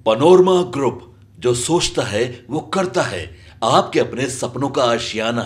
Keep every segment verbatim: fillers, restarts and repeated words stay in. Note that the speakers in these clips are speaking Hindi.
पनोरमा ग्रुप, जो सोचता है वो करता है। आपके अपने सपनों का आशियाना।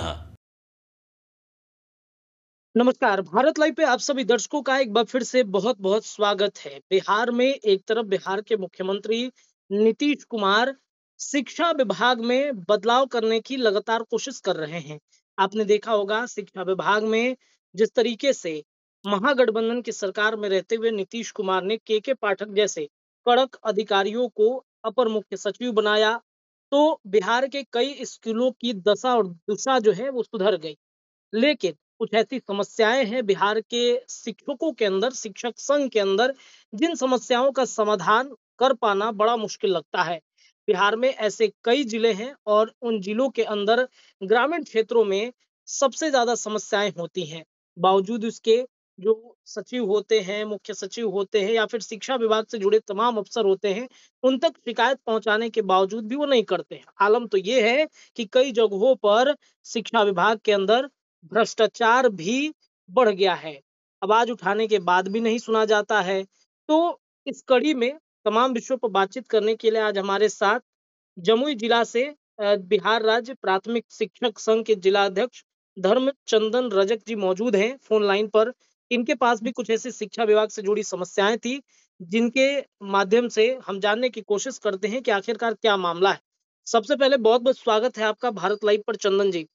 नमस्कार, भारत लाइव पे आप सभी दर्शकों का एक बार फिर से बहुत-बहुत स्वागत है। बिहार में एक तरफ बिहार के मुख्यमंत्री नीतीश कुमार शिक्षा विभाग में बदलाव करने की लगातार कोशिश कर रहे हैं। आपने देखा होगा शिक्षा विभाग में जिस तरीके से महागठबंधन की सरकार में रहते हुए नीतीश कुमार ने के के पाठक जैसे कड़क अधिकारियों को अपर मुख्य सचिव बनाया, तो बिहार के कई स्कूलों की दशा और दिशा जो है वो सुधर गई। लेकिन कुछ ऐसी समस्याएं हैं बिहार के शिक्षकों के अंदर, शिक्षक संघ के अंदर, जिन समस्याओं का समाधान कर पाना बड़ा मुश्किल लगता है। बिहार में ऐसे कई जिले हैं और उन जिलों के अंदर ग्रामीण क्षेत्रों में सबसे ज्यादा समस्याएं होती हैं। बावजूद इसके जो सचिव होते हैं, मुख्य सचिव होते हैं या फिर शिक्षा विभाग से जुड़े तमाम अफसर होते हैं, उन तक शिकायत पहुंचाने के बावजूद भी वो नहीं करते हैं। आलम तो ये है कि कई जगहों पर शिक्षा विभाग के अंदर भ्रष्टाचार भी बढ़ गया है। आवाज उठाने के बाद भी नहीं सुना जाता है। तो इस कड़ी में तमाम विषयों पर बातचीत करने के लिए आज हमारे साथ जमुई जिला से अ, बिहार राज्य प्राथमिक शिक्षक संघ के जिला अध्यक्ष धर्मचंदन रजक जी मौजूद हैं फोन लाइन पर। इनके पास भी कुछ ऐसी शिक्षा विभाग से जुड़ी समस्याएं थी, जिनके माध्यम से हम जानने की कोशिश करते हैं कि आखिरकार क्या मामला है। सबसे पहले बहुत-बहुत स्वागत है आपका भारत लाइव पर चंदन जी।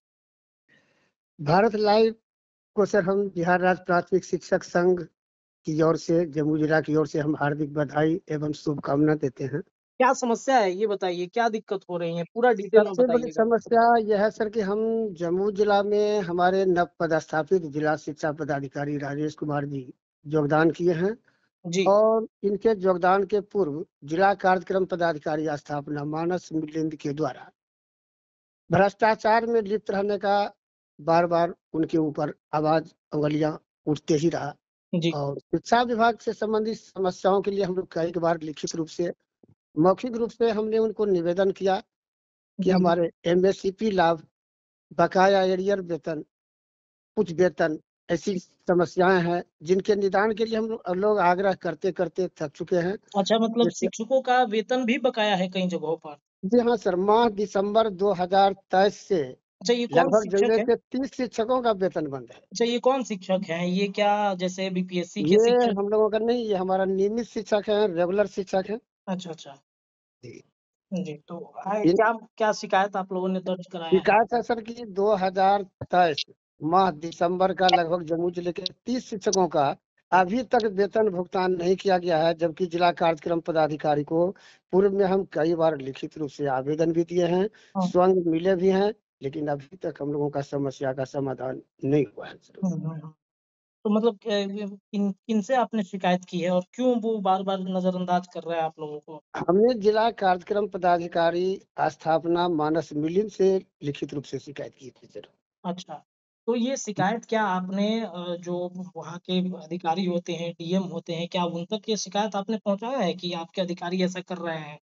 भारत लाइव को सर हम बिहार राज्य प्राथमिक शिक्षक संघ की ओर से, जमुई जिला की ओर से हम हार्दिक बधाई एवं शुभकामना देते हैं। क्या समस्या है ये बताइए, क्या दिक्कत हो रही है? पूरा डिटेल में सबसे बड़ी बताइएगा। समस्या यह है सर कि हम जमुई जिला में हमारे नव पदस्थापित जिला शिक्षा पदाधिकारी राजेश कुमार जी योगदान किए हैं जी। और इनके योगदान के पूर्व जिला कार्यक्रम पदाधिकारी स्थापना मानस मिलिंद के द्वारा भ्रष्टाचार में लिप्त रहने का बार बार उनके ऊपर आवाज उंगलियां उठते ही रहा। जी। और शिक्षा विभाग से संबंधित समस्याओं के लिए हम लोग कई बार लिखित रूप से, मौखिक रूप से हमने उनको निवेदन किया कि जी। हमारे एमएससीपी लाभ, बकाया एरियर वेतन, कुछ वेतन, ऐसी समस्याएं हैं जिनके निदान के लिए हम लोग लोग आग्रह करते करते थक चुके हैं। अच्छा, मतलब जैसे शिक्षकों का वेतन भी बकाया है कई जगहों पर। जी हाँ सर, माह दिसंबर दो हज़ार तेईस से अच्छा, ये कौन लगभग शिक्षक जगह है? के तीस शिक्षकों का वेतन बंद है। अच्छा, ये कौन शिक्षक हैं? ये क्या जैसे बी पी एस सी के ये शिक्षक? हम लोगों का नहीं, ये हमारा नियमित शिक्षक है, रेगुलर शिक्षक है। अच्छा, अच्छा। जी। जी, तो आए क्या क्या शिकायत आप लोगों ने दर्ज कराया है? शिकायत है सर की दो हज़ार तेईस माह दिसंबर का लगभग जमुई जिले के तीस शिक्षकों का अभी तक वेतन भुगतान नहीं किया गया है, जबकि जिला कार्यक्रम पदाधिकारी को पूर्व में हम कई बार लिखित रूप से आवेदन भी दिए हैं, हाँ। स्वयं मिले भी हैं, लेकिन अभी तक हम लोगों का समस्या का समाधान नहीं हुआ है सर। हुँ, हुँ, हुँ। तो मतलब अ, ये किन किनसे आपने शिकायत की है और क्यों वो बार-बार नज़रअंदाज कर रहा है आप लोगों को? हमने जिला कार्यक्रम पदाधिकारी स्थापना मानस मिलिंद से लिखित रूप से शिकायत की थी सर। अच्छा, तो ये शिकायत क्या आपने अ, जो वहाँ के अधिकारी होते हैं, डी एम होते हैं, क्या उन तक ये शिकायत आपने पहुँचाया है कि आपके अधिकारी ऐसा कर रहे हैं?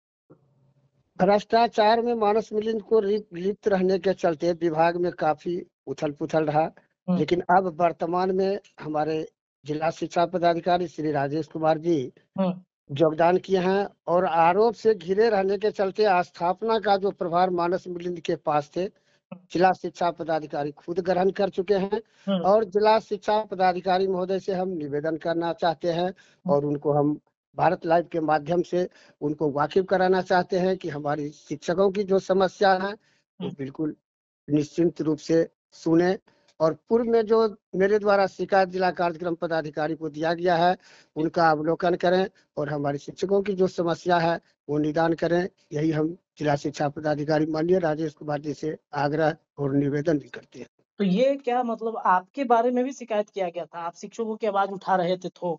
भ्रष्टाचार में मानस मिलिंद को लिप- लिप्त रहने के चलते विभाग में काफी उथल पुथल रहा, हुँ, लेकिन अब वर्तमान में हमारे जिला शिक्षा पदाधिकारी श्री राजेश कुमार जी हुँ, योगदान किए हैं और आरोप से घिरे रहने के चलते स्थापना का जो प्रभार मानस मिलिंद के पास थे, हुँ, जिला शिक्षा पदाधिकारी खुद ग्रहण कर चुके हैं। हुँ, और जिला शिक्षा पदाधिकारी महोदय से हम निवेदन करना चाहते हैं हुँ, और उनको हम भारत लाइव के माध्यम से उनको वाकिफ कराना चाहते हैं कि हमारी शिक्षकों की जो समस्या है वो हुँ। बिल्कुल निश्चिंत रूप से सुने और पूर्व में जो मेरे द्वारा शिकायत जिला कार्यक्रम पदाधिकारी को दिया गया है उनका अवलोकन करें और हमारे शिक्षकों की जो समस्या है वो निदान करें। यही हम जिला शिक्षा पदाधिकारी माननीय राजेश कुमार जी से आग्रह और निवेदन भी करते हैं। तो ये क्या मतलब आपके बारे में भी शिकायत किया गया था? आप शिक्षकों की आवाज़ उठा रहे थे तो?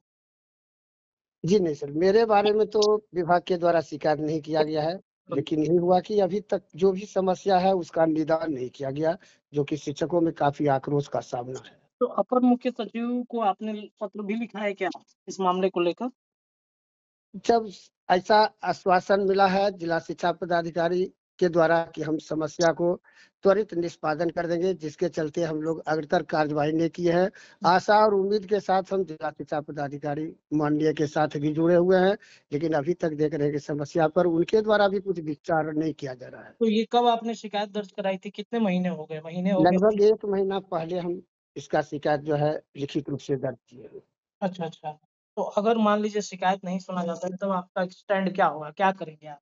जी नहीं सर, मेरे बारे में तो विभाग के द्वारा शिकायत नहीं किया गया है, लेकिन यही हुआ कि अभी तक जो भी समस्या है उसका निदान नहीं किया गया, जो कि शिक्षकों में काफ़ी आक्रोश का सामना है। तो अपर मुख्य सचिव को आपने पत्र भी लिखा है क्या इस मामले को लेकर? जब ऐसा आश्वासन मिला है जिला शिक्षा पदाधिकारी के द्वारा कि हम समस्या को त्वरित निष्पादन कर देंगे, जिसके चलते हम लोग अग्रतर कार्यवाही नहीं किए हैं। आशा और उम्मीद के साथ हम जिला शिक्षा पदाधिकारी माननीय के साथ भी जुड़े हुए हैं, लेकिन अभी तक देख रहे हैं कि समस्या पर उनके द्वारा भी कुछ विचार नहीं किया जा रहा है। तो ये कब आपने शिकायत दर्ज कराई थी? कितने महीने हो गए? महीने हो गए? लगभग एक महीना पहले हम इसका शिकायत जो है लिखित रूप से दर्ज किए हैं। अच्छा अच्छा। तो अगर मान लीजिए शिकायत नहीं सुना जाता है, तब आपका स्टैंड क्या होगा? क्या करेंगे आप?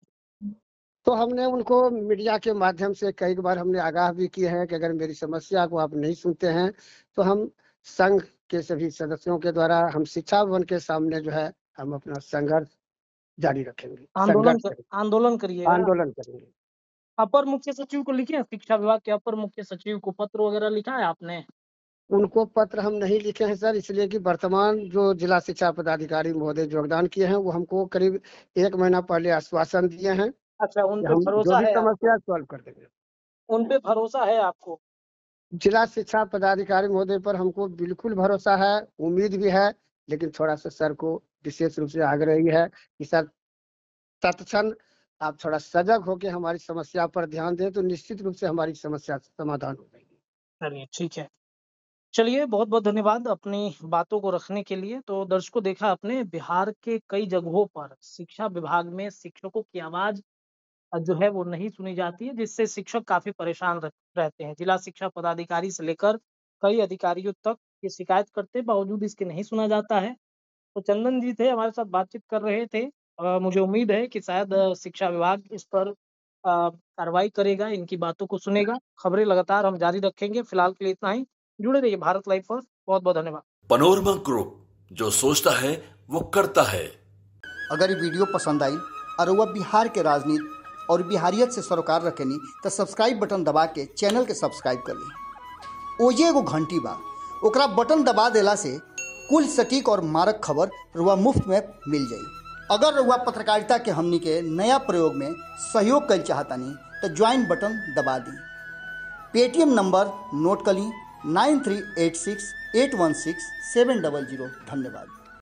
तो हमने उनको मीडिया के माध्यम से कई बार हमने आगाह भी किए हैं कि अगर मेरी समस्या को आप नहीं सुनते हैं तो हम संघ के सभी सदस्यों के द्वारा हम शिक्षा भवन के सामने जो है हम अपना संघर्ष जारी रखेंगे, आंदोलन संघर्ष कर, करेंगे, आंदोलन करिएगा? आंदोलन करेंगे। अपर मुख्य सचिव को लिखे हैं? शिक्षा विभाग के अपर मुख्य सचिव को पत्र वगैरह लिखा है आपने? उनको पत्र हम नहीं लिखे हैं सर, इसलिए कि वर्तमान जो जिला शिक्षा पदाधिकारी महोदय योगदान किए हैं वो हमको करीब एक महीना पहले आश्वासन दिए हैं अच्छा, उन कि पे हम जो भरोसा भी है आपको? समस्या सॉल्व कर देंगे। उन पे भरोसा है आपको? जिला शिक्षा पदाधिकारी महोदय पर हमको बिल्कुल भरोसा है, उम्मीद भी है, लेकिन थोड़ा सा सर को विशेष रूप से आग्रह ही है कि सर तत्क्षण आप थोड़ा सजग होकर हमारी समस्या पर ध्यान दें तो निश्चित रूप से हमारी समस्या समाधान हो जाएगी। चलिए ठीक है। चलिए बहुत-बहुत धन्यवाद अपनी बातों को रखने के लिए। तो दर्शकों, देखा आपने, बिहार के कई जगहों पर शिक्षा विभाग में शिक्षकों की आवाज़ अ, जो है वो नहीं सुनी जाती है, जिससे शिक्षक काफ़ी परेशान रह रहते हैं। जिला शिक्षा पदाधिकारी से लेकर कई अधिकारियों तक ये शिकायत करते बावजूद इसके नहीं सुना जाता है। तो चंदन जी थे, हमारे साथ बातचीत कर रहे थे। अ, मुझे उम्मीद है कि शायद अ, शिक्षा विभाग इस पर अ, कार्रवाई करेगा, इनकी बातों को सुनेगा। खबरें लगातार हम जारी रखेंगे। फिलहाल के लिए इतना ही। जुड़े रहिए भारत लाइव पर। बहुत-बहुत धन्यवाद। पनोरमा ग्रुप, जो सोचता है वो करता है। अगर ये वीडियो पसंद आई और वह बिहार के राजनीति और बिहारियत से सरोकार रखेनी तो सब्सक्राइब बटन दबा के चैनल के सब्सक्राइब कर ली। ओजे एगो घंटी बा, ओकरा बटन दबा देला से कुल सटीक और मारक खबर रुआ मुफ्त में मिल जाई। अगर रुआ पत्रकारिता के हमनी के नया प्रयोग में सहयोग कर चाहतानी तो ज्वाइन बटन दबा दी। पेटीएम नंबर नोट कर ली nine three eight six eight one six seven double zero. धन्यवाद।